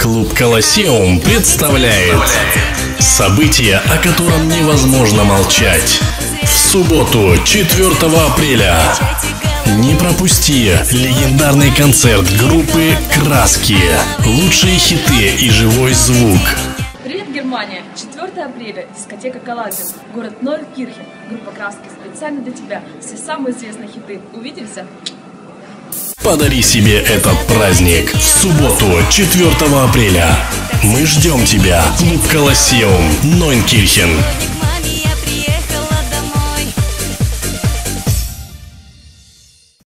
Клуб Колоссеум представляет событие, о котором невозможно молчать. В субботу, 4 апреля. Не пропусти легендарный концерт группы «Краски». Лучшие хиты и живой звук. Привет, Германия! 4 апреля. Дискотека «Каладин». Город Нойнкирхен. Группа «Краски» специально для тебя. Все самые известные хиты. Увидимся! Подари себе этот праздник в субботу, 4 апреля. Мы ждем тебя. Клуб Колоссеум, Нойнкирхен.